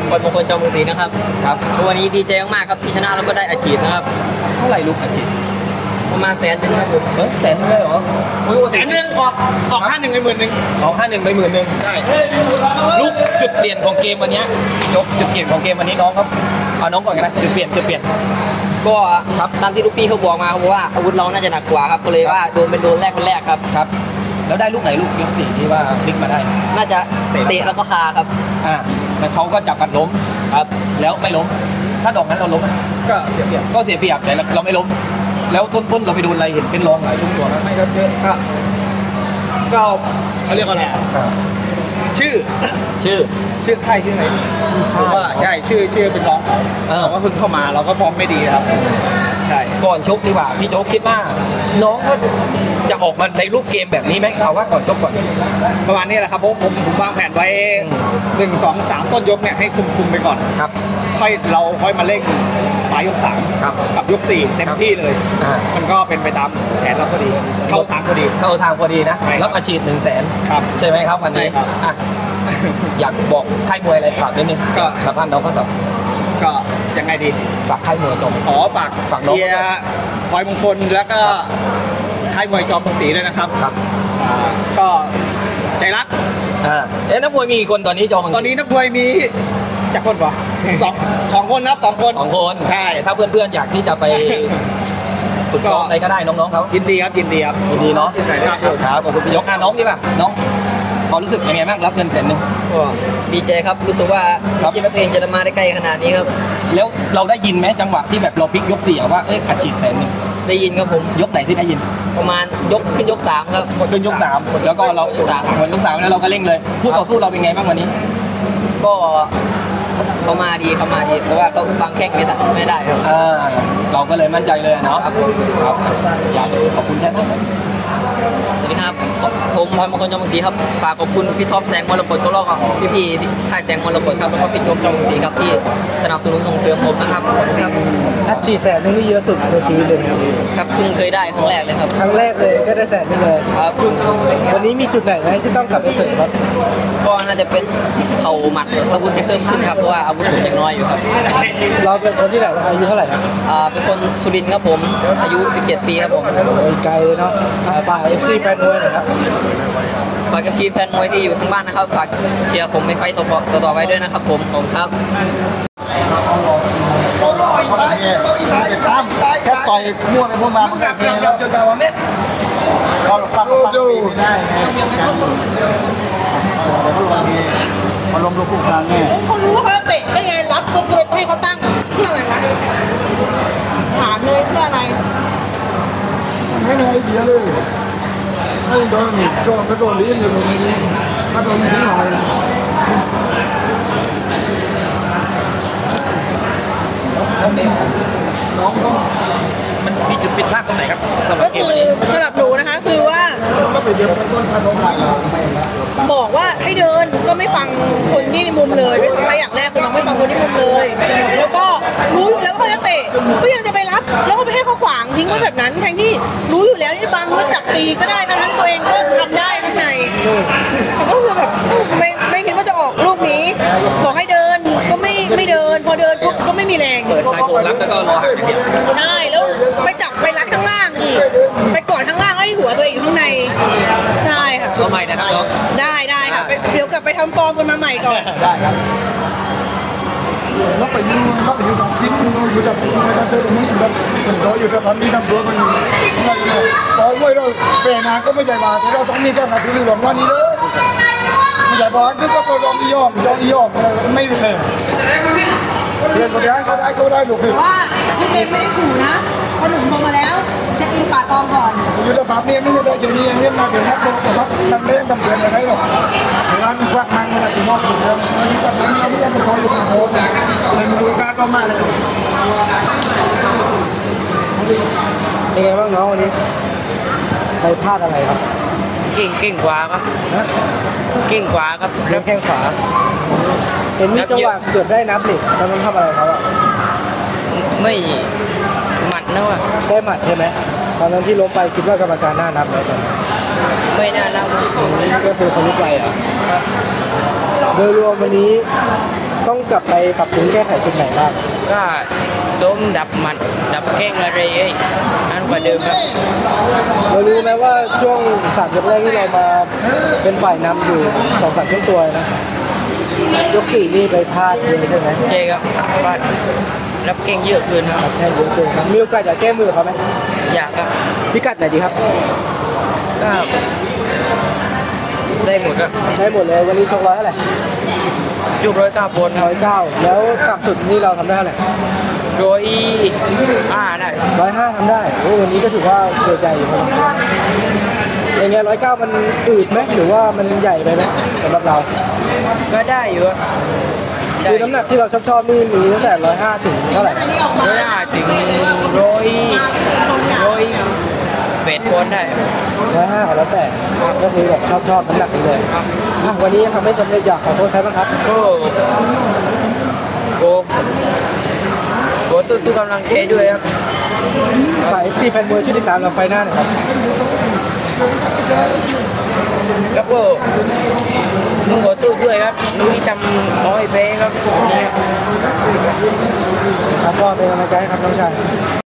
บอลมงคลจอมเมืองศรีนะครับครับวันนี้ดีใจมากๆครับที่ชนะแล้วก็ได้อาชีพนะครับเท่าไหร่ลูกอาชีพประมาณ100,000ครับผม 100,000เลยเหรอ 100,000ออก51ไป10,000 ออก51ไป10,000ใช่ลูกจุดเปลี่ยนของเกมวันนี้ยกจุดเปลี่ยนของเกมวันนี้น้องครับเอาน้องก่อนกันนะจุดเปลี่ยนก็ครับตามที่ลูกพี่เขาบอกมาเขาบอกว่าอาวุธเราน่าจะหนักกว่าครับก็เลยว่าโดนแรกคนแรกครับครับแล้วได้ลูกไหนลูกยก4ที่ว่าพลิกมาได้น่าจะเตะแล้วก็คาครับแล้วเขาก็จับกันล้มครับแล้วไม่ล้มถ้าดอกนั้นเราล้มก็เสียเปรียบแต่เราไม่ล้มแล้วต้นเราไปโดนอะไรเห็นเป็นรองหลายช่วงตัวไม่ครับเยอะก็เขาเรียกว่าอะไรชื่อค่ายชื่อไหนผมว่าใช่ชื่อเป็นน้องเขาก็เพิ่งเข้ามาเราก็ฟอร์มไม่ดีครับใช่ก่อนชกดีกว่าพี่โจ๊กคิดว่าน้องก็จะออกมาในรูปเกมแบบนี้ไหมเอาว่าก่อนชกก่อนประมาณนี้แหละครับผมวางแผนไว้1 2 3ต้นยกเนี่ยให้คุมไปก่อนครับค่อยมาเร่งปลายยก3กับยก4เต็มที่เลยมันก็เป็นไปตามแผนเราพอดีเข้าทางพอดีนะรับอาชีพ100,000 ครับใช่ไหมครับวันนี้อยากบอกค่ายมวยอะไรฝากนิดนึงก็สัมภาษณ์น้องก็ยังไงดีฝากค่ายมวยจอมขอฝากเชียร์พลอยมงคลแล้วก็ค่ายมวยจอมเมืองศรีด้วยนะครับก็ใจรักนักมวยมีคนตอนนี้จอมตอนนี้นักมวยมีจากคนป่ะสองคนครับ2 คนใช่ถ้าเพื่อนๆอยากที่จะไปฝึกซ้อมอะไรก็ได้น้องๆเขายินดีเนาะครับขอบคุณพี่ยกน้องดีป่ะน้องความรู้สึกยังไงบ้างรับเงิน100,000 ก็ดีใจครับรู้สึกว่าคิดว่าตัวเองจะมาได้ใกล้ขนาดนี้ครับแล้วเราได้ยินไหมจังหวะที่แบบเราพลิกยก4ว่าอัดฉีด100,000 ได้ยินครับผมยกไหนที่ได้ยินประมาณขึ้นยก3ครับขึ้นยก3แล้วก็เรายก3แล้วเราก็เร่งเลยผู้ต่อสู้เราเป็นไงบ้างวันนี้ก็เขามาดีเพราะว่าเขาฟังแข้งไม่ได้ครับเราก็เลยมั่นใจเลยเนาะครับอยากขอบคุณแค่นั้นสวัสดีครับผมพลอยมงคลจอมเมืองศรีครับฝากขอบคุณพี่ท็อปแสงมรกตก็รอกับพี่ค่ายแสงมรกตครับแล้วก็พี่โจ๊กจอมเมืองศรีครับที่สนับสนุนส่งเสริมผมนะครับอัดฉีด100,000นี่เยอะสุดในชีวิตเลยครับเพิ่งเคยได้ครั้งแรกเลยครับครั้งแรกเลยก็ได้100,000เลยครับวันนี้มีจุดไหนไหมที่ต้องกลับไปเสริมครับก็น่าจะเป็นเข่าหมัดอาวุธให้เพิ่มขึ้นครับเพราะว่าอาวุธผมยังน้อยอยู่ครับเราเป็นคนที่ไหนอายุเท่าไหร่ครับเป็นคนสุรินทร์ครับผมอายุ17 ปีครับผมไกลเนาะฝาก FC แฟนมวยหน่อยครับฝาก FC แฟนมวยที่อยู่ทั้งบ้านนะครับฝากเชียร์ผมในไฟต่อไปด้วยนะครับผมครับแค่ต่อยมั่วไปมั่วมาจนแต่วันนี้ก็ฟังดูได้อารมณ์รู้คู่กลางแน่เขารู้ว่าเขาเตะได้ไงรับตัวให้เขาตั้งเพื่ออะไรวะถามเลยเพื่ออะไรไม่มีไอเดียเลยให้โดนโจมกระโดดลิ้นอยู่ตรงนี้กระโดดลิ้นหน่อยน้องมันมีจุดผิดพลาดตรงไหนครับสำหรับเกมนี้สำหรับหนูนะคะคือว่าบอกว่าให้เดินก็ไม่ฟังคนที่ในมุมเลยด้วยซ้ำอย่างแรกคือน้องไม่ฟังคนที่มุมเลยแล้วก็รู้อยู่แล้วว่าเขาจะเตะก็ยังจะไปรับแล้วก็ไปให้เขาขวางทิ้งไว้แบบนั้นแทนที่รู้อยู่แล้วที่บางก็จับตีก็ได้ทั้งตัวเองก็ทำได้ข้างในแต่ก็คือแบบไม่คิดว่าจะออกลูกนี้บอกให้เดินก็ไม่เดินพอเดินปุ๊บก็ไม่มีแรงเปิดชายโครงรับแล้วก็รอหักอย่างเดียวใช่แล้วไปจับไปรัดข้างล่างอีกไปกอดข้างล่างให้หัวตัวเองข้างในใช่ค่ะก็ไม่นะครับน้องได้ค่ะเดี๋ยวกลับไปทำฟอร์มกันมาใหม่ก่อนได้ครับเราไปอยู่ตรงซิมอยู่จากตรงนี้มันโดอยู่จากนั้นนี่ทำตัวมันต่อไว้เราเปลี่ยนงานก็ไม่ใช่มาแต่เราต้องมีการถือหลวงว่านี้เลยไม่ใช่บอลที่ก็ลองยอมไม่เลยเรียนคนนี้ก็ได้ลูกคือว่าพี่เบนไม่ได้ขู่นะพอหนุ่มโทรมาแล้วจะกินป่าตองก่อนอยู่ระดับนี้ไม่ได้เดี๋ยวนี้เรียนมาเดี๋ยวนักโบกครับทำเล่นทำเตือนอะไรหรอกร้านควักมังอะไรที่นอกอยู่เดิมวันนี้ก็ทำนี้ไม่ได้เป็นตัวอยู่กับโบในมือการก็มาเลยเป็นไงบ้างน้องวันนี้ไปพลาดอะไรครับเก่งกว่าครับเก่งกว่าครับแล้วแข้งขวาเห็นมีจังหวะเกือบได้นับนี่ตอนนั้นทำอะไรเขาอ่ะไม่หมัดนะว่ะได้หมัดใช่ไหมตอนนั้นที่ล้มไปคิดว่ากรรมการน่านับไหมไม่น่านับก็คือคนลุกไปอ่ะโดยรวมวันนี้ต้องกลับไปปรับปรุงแก้ไขจุดไหนบ้างก็ต้มดับมันดับแกล้งอะไรนั่นกว่าเดิมครับเรารู้ไหมว่าช่วง3 ยกแรกที่เรามาเป็นฝ่ายนำอยู่2-3 ช่วงตัวนะยก 4นี่ไปพลาดเยอะใช่ไหมเจครับว่ารับแกล้งเยอะเกินครับแค่เยอะเกินครับมีโอกาสอยากแก้มือเขาไหมอยากครับพิกัดไหนดีครับก็ได้หมดครับได้หมดเลยวันนี้200เท่าไหร่จุก109 ปอนด์ครับ 109แล้วต่ำสุดนี่เราทำได้เท่าไหร่โดยได้ 105ทำได้โอ้วันนี้ก็ถือว่าเกิดใหญ่อยู่ครับอย่างเงี้ย109มันอืดไหมหรือว่ามันใหญ่ไปไหมสำหรับเราก็ได้อยู่ครับคือน้ำหนักที่เราชอบนี่มีตั้งแต่105ถึงเท่าไหร่ 105ถึง108 ปอนด์ได้ 105กับ108ก็คือแบบชอบน้ำหนักนี้เลยอ่ะวันนี้ยังทำไม่สำเร็จอยากขอโทษใครบ้างครับก็ทุกกำลังใจด้วยครับฝ่าย FC แฟนมวยช่วยติดตามเราไฟหน้าหน่อยครับแล้วก็ลุงขอโทษด้วยครับลุงที่ทำน้อยไปครับวันนี้ครับครับก็เป็นกำลังใจให้ครับน้องชาย